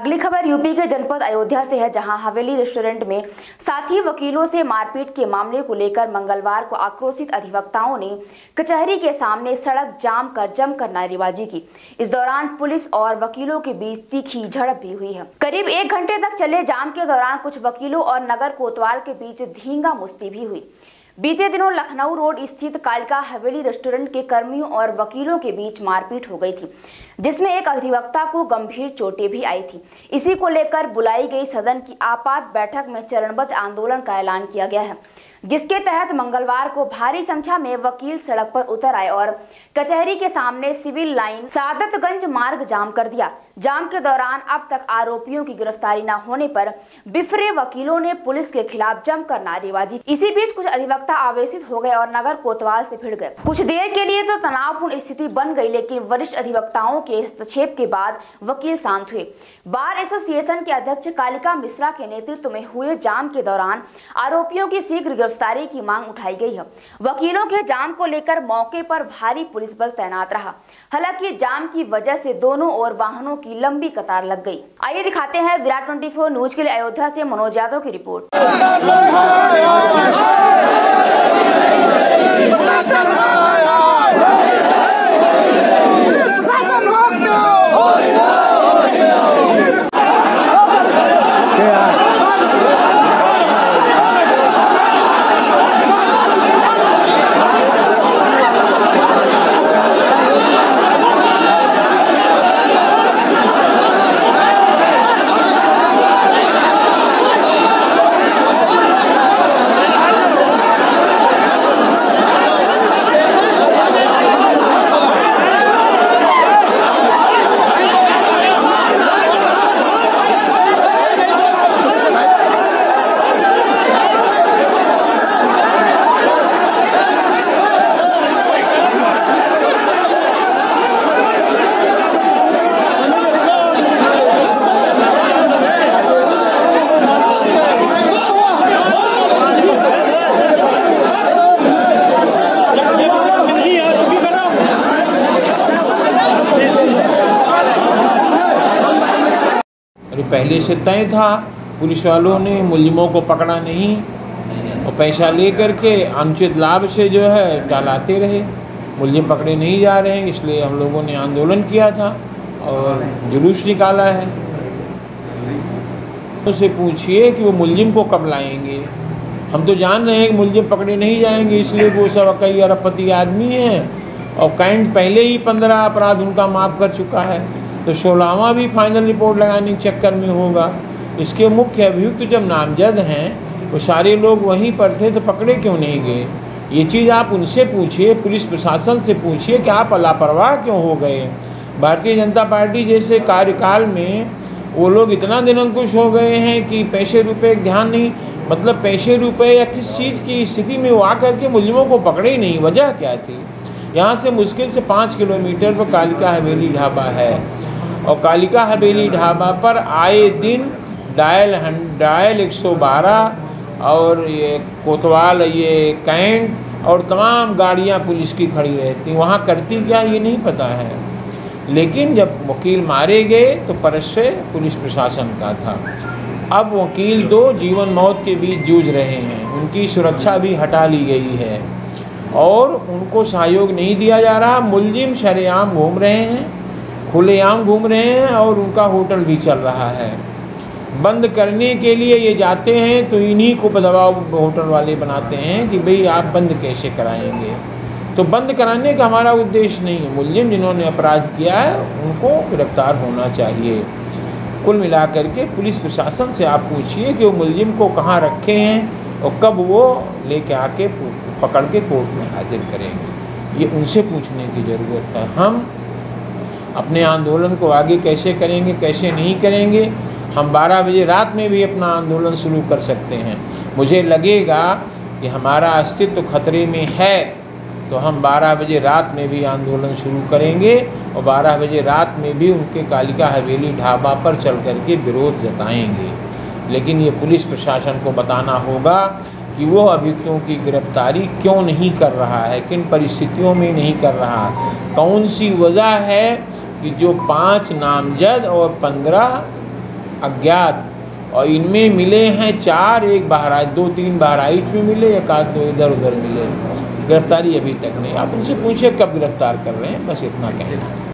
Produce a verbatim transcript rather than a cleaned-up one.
अगली खबर यूपी के जनपद अयोध्या से है, जहां हवेली रेस्टोरेंट में साथी वकीलों से मारपीट के मामले को लेकर मंगलवार को आक्रोशित अधिवक्ताओं ने कचहरी के सामने सड़क जाम कर जमकर नारेबाजी की। इस दौरान पुलिस और वकीलों के बीच तीखी झड़प भी हुई है। करीब एक घंटे तक चले जाम के दौरान कुछ वकीलों और नगर कोतवाल के बीच धींगा मुश्ती भी हुई। बीते दिनों लखनऊ रोड स्थित कालिका हवेली रेस्टोरेंट के कर्मियों और वकीलों के बीच मारपीट हो गई थी, जिसमें एक अधिवक्ता को गंभीर चोटें भी आई थी। इसी को लेकर बुलाई गई सदन की आपात बैठक में चरणबद्ध आंदोलन का ऐलान किया गया है, जिसके तहत मंगलवार को भारी संख्या में वकील सड़क पर उतर आए और कचहरी के सामने सिविल लाइन सादतगंज मार्ग जाम कर दिया। जाम के दौरान अब तक आरोपियों की गिरफ्तारी न होने पर बिफरे वकीलों ने पुलिस के खिलाफ जमकर नारेबाजी। इसी बीच कुछ अधिवक्ता आवेशित हो गए और नगर कोतवाल से भिड़ गए। कुछ देर के लिए तो तनावपूर्ण स्थिति बन गई, लेकिन वरिष्ठ अधिवक्ताओं के हस्तक्षेप के बाद वकील शांत हुए। बार एसोसिएशन के अध्यक्ष कालिका मिश्रा के नेतृत्व में हुए जाम के दौरान आरोपियों की शीघ्र गिरफ्तारी की मांग उठाई गई है। वकीलों के जाम को लेकर मौके पर भारी पुलिस बल तैनात रहा। हालांकि जाम की वजह से दोनों ओर वाहनों की लंबी कतार लग गई। आइए दिखाते हैं विराट चौबीस न्यूज के लिए अयोध्या से मनोज यादव की रिपोर्ट। पहले से तय था, पुलिस वालों ने मुलजिमों को पकड़ा नहीं और पैसा लेकर के अनुचित लाभ से जो है टालाते रहे। मुलजिम पकड़े नहीं जा रहे हैं, इसलिए हम लोगों ने आंदोलन किया था और जुलूस निकाला है। उनसे पूछिए कि वो मुलजिम को कब लाएंगे। हम तो जान रहे हैं कि मुलजिम पकड़े नहीं जाएंगे, इसलिए वो सब कई अरबपति आदमी हैं और कैंट पहले ही पंद्रह अपराध उनका माफ़ कर चुका है, तो सोलहवां भी फाइनल रिपोर्ट लगाने के चक्कर में होगा। इसके मुख्य अभियुक्त जब नामजद हैं वो सारे लोग वहीं पर थे, तो पकड़े क्यों नहीं गए? ये चीज़ आप उनसे पूछिए, पुलिस प्रशासन से पूछिए कि आप लापरवाह क्यों हो गए। भारतीय जनता पार्टी जैसे कार्यकाल में वो लोग इतना दिनंकुश हो गए हैं कि पैसे रुपए ध्यान नहीं, मतलब पैसे रुपए या किस चीज़ की स्थिति में वो आकर के मुलजिमों को पकड़े ही नहीं। वजह क्या थी? यहाँ से मुश्किल से पाँच किलोमीटर पर कालिका हवेली ढाबा है और कालिका हवेली ढाबा पर आए दिन डायल डायल एक सौ बारह और ये कोतवाल, ये कैंट और तमाम गाड़ियाँ पुलिस की खड़ी रहती। वहाँ करती क्या ये नहीं पता है, लेकिन जब वकील मारे गए तो परश्रय पुलिस प्रशासन का था। अब वकील दो जीवन मौत के बीच जूझ रहे हैं, उनकी सुरक्षा भी हटा ली गई है और उनको सहयोग नहीं दिया जा रहा। मुलजिम शरेआम घूम रहे हैं, खुलेआम घूम रहे हैं और उनका होटल भी चल रहा है। बंद करने के लिए ये जाते हैं तो इन्हीं को दबाव होटल वाले बनाते हैं कि भाई आप बंद कैसे कराएंगे। तो बंद कराने का हमारा उद्देश्य नहीं है। मुलजिम जिन्होंने अपराध किया है उनको गिरफ्तार होना चाहिए। कुल मिलाकर के पुलिस प्रशासन से आप पूछिए कि वो मुलजिम को कहाँ रखे हैं और कब वो लेके आके पकड़ के कोर्ट में हाजिर करेंगे, ये उनसे पूछने की ज़रूरत है। हम अपने आंदोलन को आगे कैसे करेंगे, कैसे नहीं करेंगे, हम बारह बजे रात में भी अपना आंदोलन शुरू कर सकते हैं। मुझे लगेगा कि हमारा अस्तित्व खतरे में है तो हम बारह बजे रात में भी आंदोलन शुरू करेंगे और बारह बजे रात में भी उनके कालिका हवेली ढाबा पर चल कर के विरोध जताएंगे। लेकिन ये पुलिस प्रशासन को बताना होगा कि वो अभियुक्तों की गिरफ्तारी क्यों नहीं कर रहा है, किन परिस्थितियों में नहीं कर रहा, कौन सी वजह है कि जो पांच नामजद और पंद्रह अज्ञात, और इनमें मिले हैं चार, एक बहराइच, दो तीन बहराइच में मिले, एक आध दो इधर उधर मिले। गिरफ्तारी अभी तक नहीं। आप उनसे पूछिए कब गिरफ्तार कर रहे हैं, बस इतना कहना है।